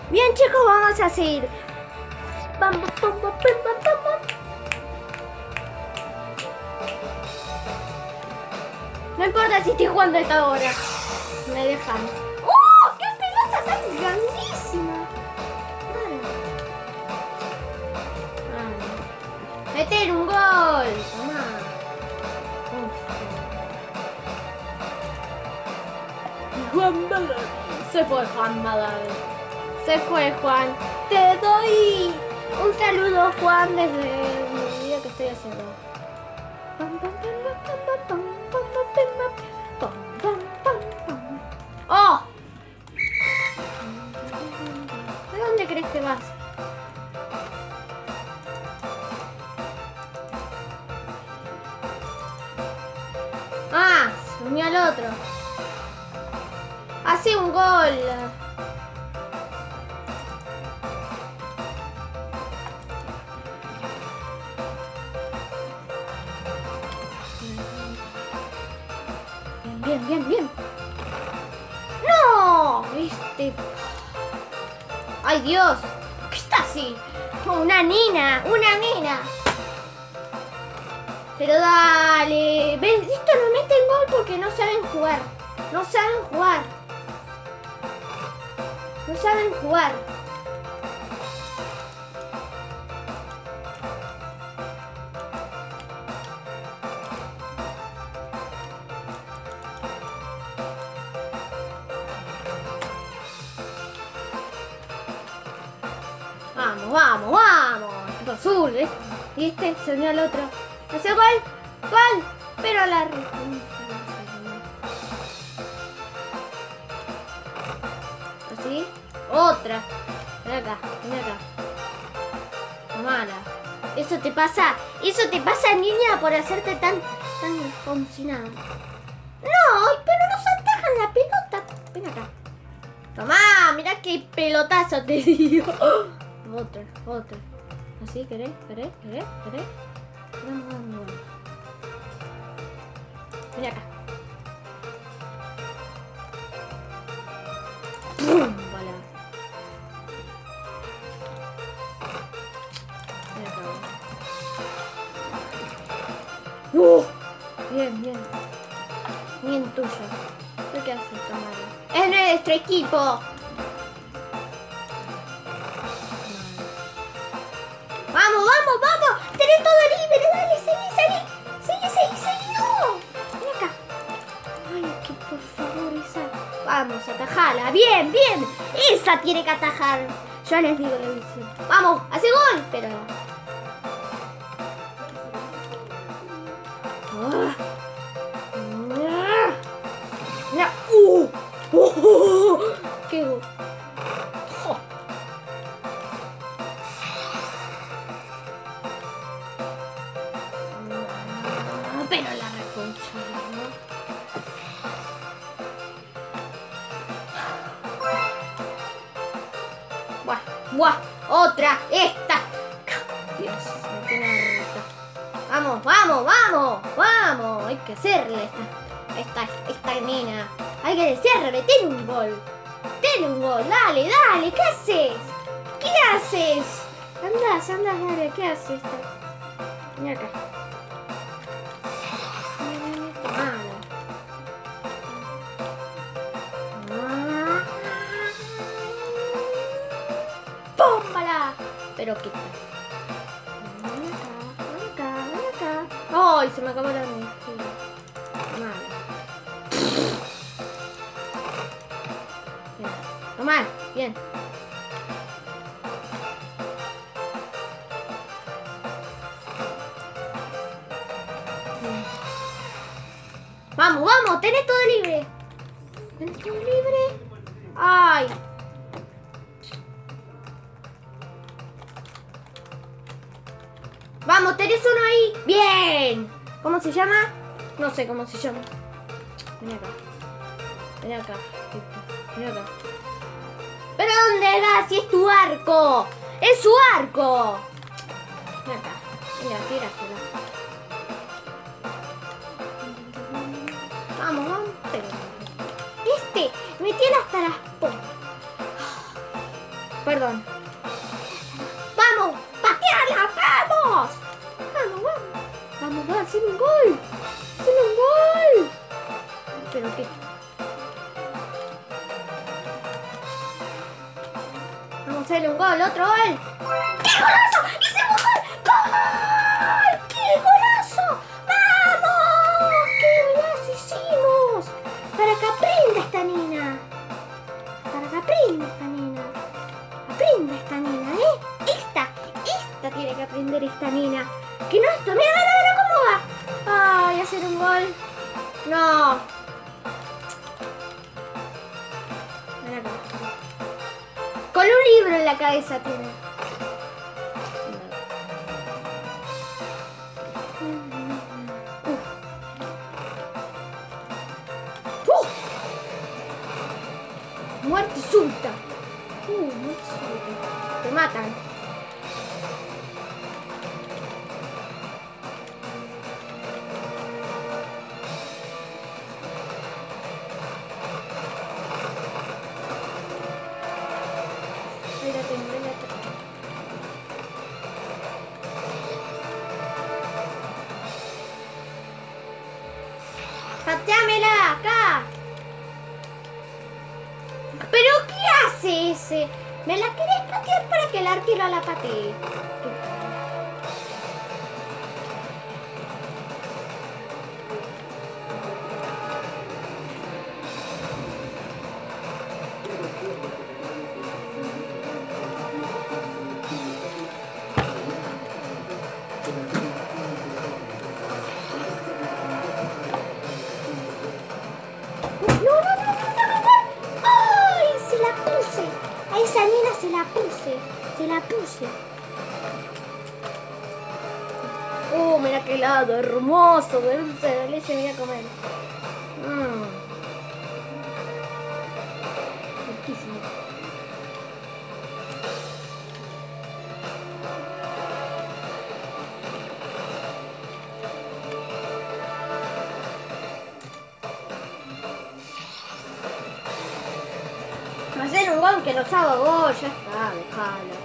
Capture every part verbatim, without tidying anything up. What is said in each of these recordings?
Bien, chicos, vamos a seguir. Bam, bam, bam, bam, bam, bam, bam. No importa si estoy jugando a esta hora. Me dejan. ¡Oh! ¡Qué pelota tan grandísima! Ah. ¡Meter un gol! Tomá. Juan Malal. Se fue Juan Malal. Se fue Juan. Te doy un saludo, Juan, desde el video que estoy haciendo. ¡Oh! ¿A dónde crees que vas? Ah, se unió al otro. Hace un gol. Bien, bien, bien. ¡No! Este... ¡Ay, Dios! ¿Qué está así? Una nena, una nena. Pero dale. ¿Ves? Esto no meten gol porque no saben jugar. No saben jugar. No saben jugar. Vamos, vamos, vamos. Equipo azul, ¿eh? Y este se unió al otro. ¿Hace gol? ¡Gol! Pero la... ¿Así? Otra. Ven acá, ven acá. Tomala. Eso te pasa, eso te pasa, niña, por hacerte tan, tan como si nada. No, pero nos atajan la pelota. Ven acá. Tomá, mirá qué pelotazo te digo. Otra, otra. ¿Así? ¿Querés? ¿Querés? ¿Querés? ¿Querés? Vamos, vamos, vamos. Ven acá. ¡Pum! Bala. Ven acá. ¡Uh! Bien, bien. Bien tuyo. ¿Qué haces, Tamara? ¡Es nuestro equipo! ¡Vamos, vamos, vamos! ¡Tenés todo libre! ¡Dale, seguí, seguí! ¡Seguí, seguí, seguí! ¡No! Ven acá. ¡Ay, que por favor, esa! Vamos, atajala. ¡Bien, bien! ¡Esa tiene que atajar! Yo les digo, les digo. ¡Vamos! ¡Hace gol! Pero... Ah. Mira. ¡Uh! ¡Uh! ¡Qué gol! Oh. Pero la reconcha, ¿no? Buah, buah, otra, esta. Dios, me tiene harta. Vamos, vamos, vamos, vamos. Hay que hacerle esta, esta, esta nena. Hay que decirle, ten un gol. Ten un gol, dale, dale, ¿qué haces? ¿Qué haces? Andás, andás, dale, ¿qué haces? Esta? Mira acá. ¡Pómbala! Pero quita. Ven acá, ven acá, ven acá. ¡Ay! Se me acabó la energía. Mala. Bien. Tomar. Bien. Bien. Vamos, vamos. Tenés todo libre. ¿Tenés todo libre? ¡Ay! Vamos, tenés uno ahí. Bien. ¿Cómo se llama? No sé cómo se llama. Ven acá. Ven acá. Ven acá. ¿Pero dónde vas? Si es tu arco. Es su arco. Ven acá. Mira, tírasela. Vamos, vamos. Este me tiene hasta las pompas. Perdón. ¡Vamos! ¡Pateala! ¡Vamos! ¡Vamos, vamos! ¡Vamos, va! ¡Hacer un gol! ¡Hacer un gol! ¿Pero qué? Vamos a hacerle un gol, otro gol. ¡Qué golazo! ¡Hicimos gol! ¡Gol! ¡Qué golazo! ¡Vamos! ¡Qué golazo hicimos! Para que aprenda esta nena. Para que aprenda esta nena. Aprenda esta nena, ¿eh? Esta, esta tiene que aprender esta nena. Que no esto, mira, mira, mira cómo va. Ay, hacer un gol. No. Mira acá. Con un libro en la cabeza tiene. Uf. Uf. Muerte súbita. Uh, muerte súbita. Te matan. Ahí la tengo, ahí la tengo. ¡Pateámela! ¡Acá! ¿Pero qué hace ese? ¿Me la querés patear para que el arquero la patee? Esa nena se la puse, se la puse. Oh, mira qué helado, hermoso, de dulce de leche, mira a comer. Mmm. Riquísimo. Hacer un gol que los hago gol, ya está, dejalo.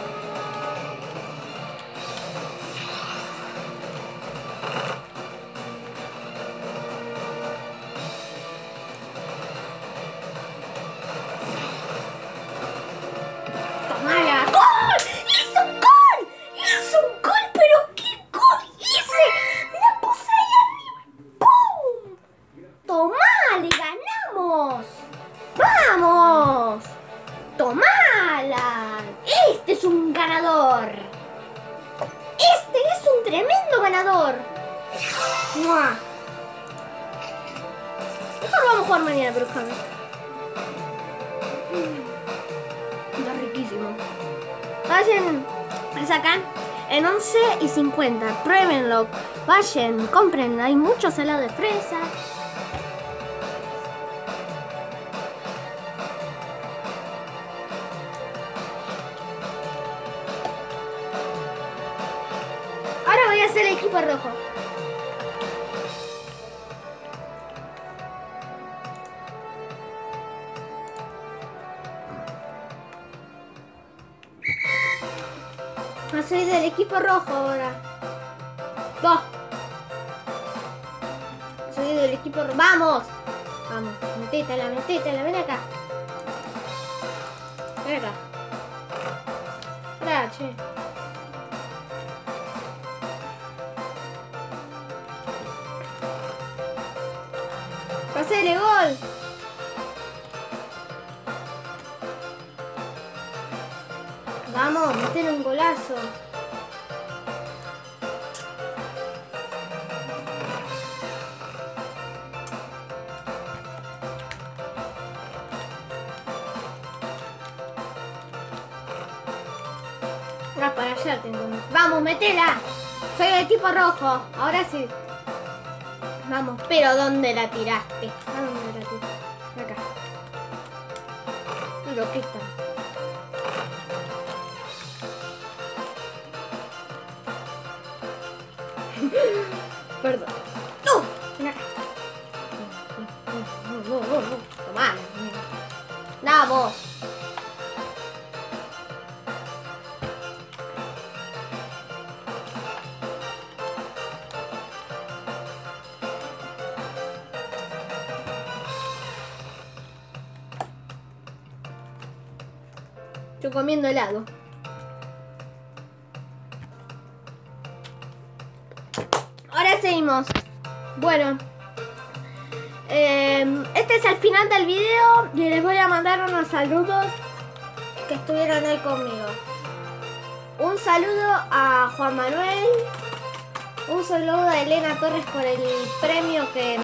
¡Tomala! ¡Gol! ¡Hizo un gol! ¡Hizo un gol! ¿Pero qué gol hice? ¡La puse ahí arriba! ¡Pum! ¡Tomale! ¡Ganamos! ¡Vamos! ¡Tomala! ¡Este es un ganador! ¡Este es un tremendo ganador! ¡Mua! Mejor vamos a jugar mañana, pero déjame. Está riquísimo. Vayan, me sacan en once y cincuenta. Pruébenlo. Vayan, compren. Hay muchos helados de fresa. Ahora voy a hacer el equipo rojo. Soy del equipo rojo ahora. Dos. Soy del equipo rojo. ¡Vamos! Vamos, metétela, metétela, ven acá. Ven acá. Gracias. ¡Hacele gol! Vamos, meter un golazo. Ah, para allá tengo. Vamos, metela. Soy del equipo rojo. Ahora sí. Vamos, pero ¿dónde la tiraste? ¿A dónde la tiraste? Acá. Lo que está. Perdón. ¡No! Ven acá. No, no, no, no. Tomá. ¡Vamos! Yo comiendo helado. Ahora seguimos. Bueno. Eh, este es el final del video. Y les voy a mandar unos saludos que estuvieron ahí conmigo. Un saludo a Juan Manuel. Un saludo a Elena Torres por el premio que